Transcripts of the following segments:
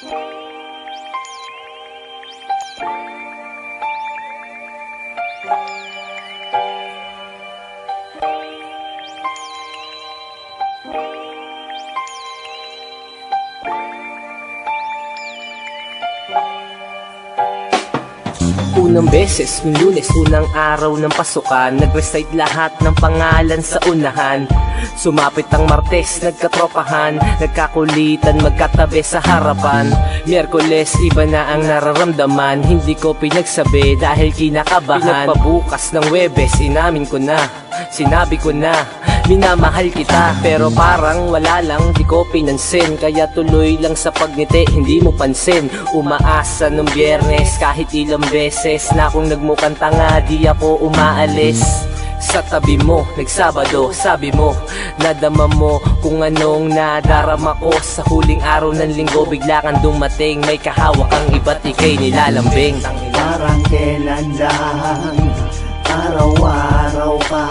Unang beses, nung Lunes, unang araw ng pasukan, nag-recite lahat ng pangalan sa unahan. Sumapit ang Martes, nagkatropahan, nagkakulitan, magkatabi sa harapan. Miyerkules, iba na ang nararamdaman, hindi ko pinagsabi dahil kinakabahan. Pinagpabukas ng Webes, inamin ko na, sinabi ko na, minamahal kita. Pero parang wala lang, di ko pinansin, kaya tuloy lang sa pagngiti, hindi mo pansin. Umaasa nung Biyernes, kahit ilang beses na akong nagmukhang tanga, di ako umaalis. Sa tabi mo, nagsabado, sabi mo, nadama mo kung anong nadarama ko. Sa huling araw ng linggo, bigla kang dumating, may kahawak ang iba't ikay nilalambing. Parang kailan lang, araw-araw pa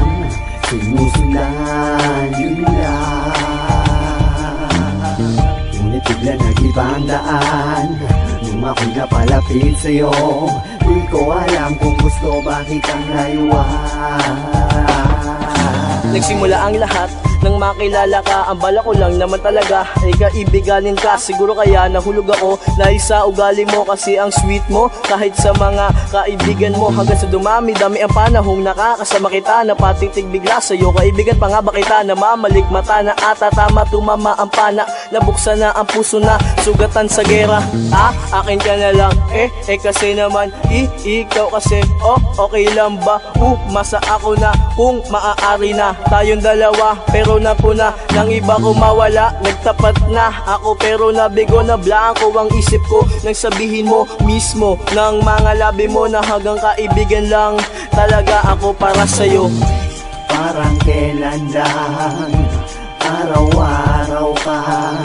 sinusundan, yun lang. Ngunit bigla nag-iba ang daan nung ako'y napalapit sa'yo. Di ko alam kung gusto ba kitang layuan. Nagsimula ang lahat nang makilala ka. Ang bala ko lang naman talaga ay kaibiganin ka. Siguro kaya nahulog ako dahil sa ugali mo, kasi ang sweet mo kahit sa mga kaibigan mo. Hanggang sa dumami-dami ang panahong nakakasama kita, napatitig bigla sa'yo. Kaibigan pa nga ba kita, namamalik mata na ata tama, tumama ang pana, nabuksan na ang puso na sugatan sa gera. Akin ka na lang, kasi naman ikaw kasi, okay lang ba? Masa ako na kung maaari na tayong dalawa, pero napuna ng iba ko mawala. Nagtapat na ako pero nabigo na blanco ang isip ko nang sabihin mo mismo ng mga labi mo na hanggang kaibigan lang talaga ako para sa'yo. Parang kailan lang, araw-araw ka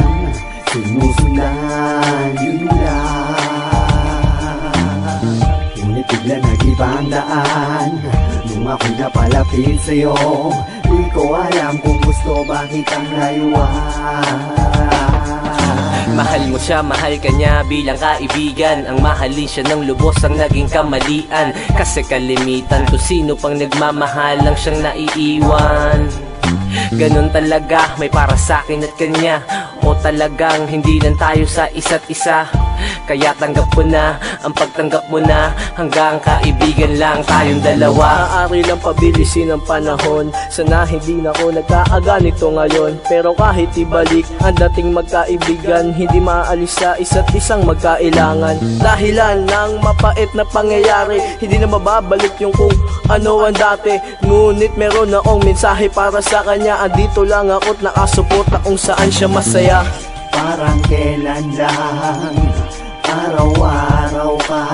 sinusundan, yun lang. Ngunit bigla nag-iba ang daan nung ako'y napalapit sa'yo. Di ko alam kung gusto ba kitang layuan. Mahal mo siya, mahal ka niya bilang kaibigan. Ang mahalin siya ng lubos ang naging kamalian, kasi kalimitan to sino pang nagmamahal lang siyang naiiwan. Ganon talaga, may para sa'kin at kanya, o talagang hindi lang tayo sa isa't isa. Kaya tanggap ko na ang pagtanggap mo na, hanggang kaibigan lang tayong dalawa. Maaari lang pabilisin ang panahon, sana hindi na ako nagkaaganito ngayon. Pero kahit ibalik ang dating magkaibigan, hindi maalis sa isa't isang magkailangan. Dahilan ng mapait na pangyayari, hindi na mababalik yung kung ano ang dati. Ngunit meron na akong mensahe para sa kanya, andito lang ako't nakasuporta kung saan siya masaya. Parang kailan lang, araw-araw ka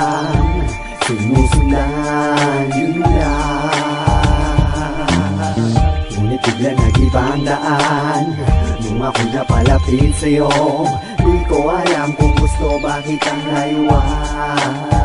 sinusundan, yun lang. Ngunit bigla nag-iba ang daan nung ako'y napalapit sa'yo. Di ko alam kung gusto ba kitang layuan.